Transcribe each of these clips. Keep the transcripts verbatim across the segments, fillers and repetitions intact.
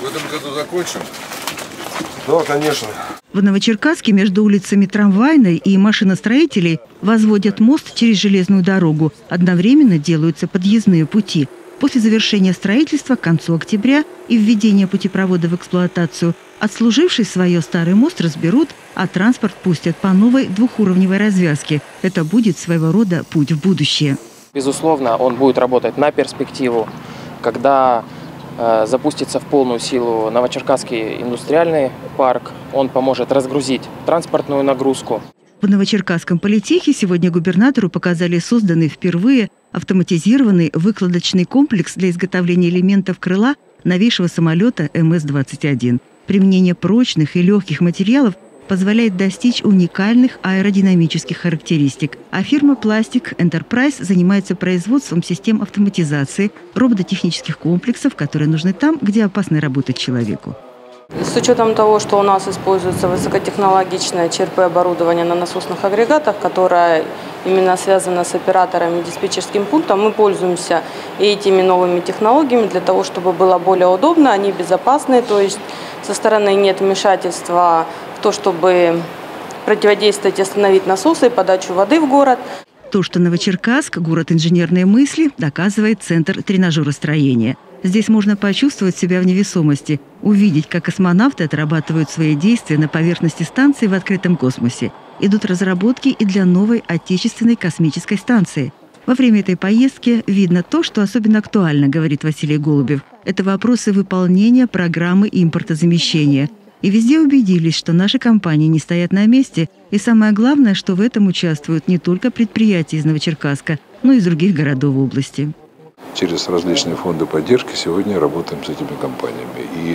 этом году закончим? Да, конечно. В Новочеркасске между улицами Трамвайной и Машиностроителей возводят мост через железную дорогу. Одновременно делаются подъездные пути. После завершения строительства к концу октября и введения путепровода в эксплуатацию отслуживший свое старый мост разберут, а транспорт пустят по новой двухуровневой развязке. Это будет своего рода путь в будущее. Безусловно, он будет работать на перспективу, когда э, запустится в полную силу Новочеркасский индустриальный парк. Он поможет разгрузить транспортную нагрузку. В Новочеркасском политехе сегодня губернатору показали созданный впервые автоматизированный выкладочный комплекс для изготовления элементов крыла новейшего самолета эм эс двадцать один. Применение прочных и легких материалов позволяет достичь уникальных аэродинамических характеристик. А фирма «Пластик Энтерпрайз» занимается производством систем автоматизации, робототехнических комплексов, которые нужны там, где опасно работать человеку. С учетом того, что у нас используется высокотехнологичное ЧРП-оборудование на насосных агрегатах, которое именно связано с операторами и диспетчерским пунктом, мы пользуемся и этими новыми технологиями для того, чтобы было более удобно, они безопасны, то есть со стороны нет вмешательства в то, чтобы противодействовать и остановить насосы и подачу воды в город. То, что Новочеркасск – город инженерной мысли, доказывает Центр тренажеростроения. Здесь можно почувствовать себя в невесомости, увидеть, как космонавты отрабатывают свои действия на поверхности станции в открытом космосе. Идут разработки и для новой отечественной космической станции. Во время этой поездки видно то, что особенно актуально, говорит Василий Голубев. Это вопросы выполнения программы импортозамещения. И везде убедились, что наши компании не стоят на месте. И самое главное, что в этом участвуют не только предприятия из Новочеркасска, но и из других городов области. Через различные фонды поддержки сегодня работаем с этими компаниями. И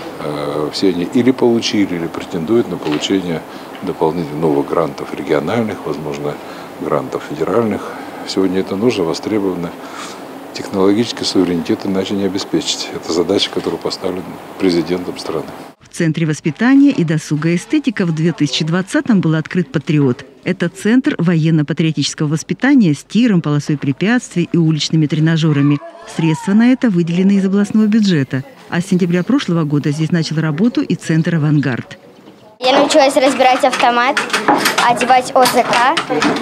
э, все они или получили, или претендуют на получение дополнительных новых грантов региональных, возможно, грантов федеральных. Сегодня это нужно, востребовано. Технологический суверенитет иначе не обеспечить. Это задача, которая поставлена президентом страны. В Центре воспитания и досуга эстетика в две тысячи двадцатом был открыт «Патриот». Это центр военно-патриотического воспитания с тиром, полосой препятствий и уличными тренажерами. Средства на это выделены из областного бюджета. А с сентября прошлого года здесь начал работу и центр «Авангард». Я научилась разбирать автомат, одевать о зэ ка.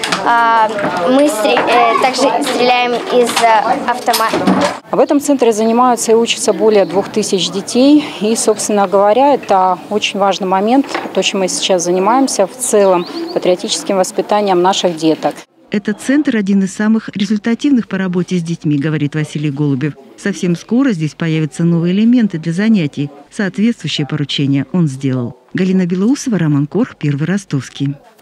Мы также стреляем из автомата. В этом центре занимаются и учатся более двух тысяч детей. И, собственно говоря, это очень важный момент, то, чем мы сейчас занимаемся в целом, патриотическим воспитанием наших деток. Этот центр один из самых результативных по работе с детьми, говорит Василий Голубев. Совсем скоро здесь появятся новые элементы для занятий. Соответствующее поручение он сделал. Галина Белоусова, Роман Корх, Первый Ростовский.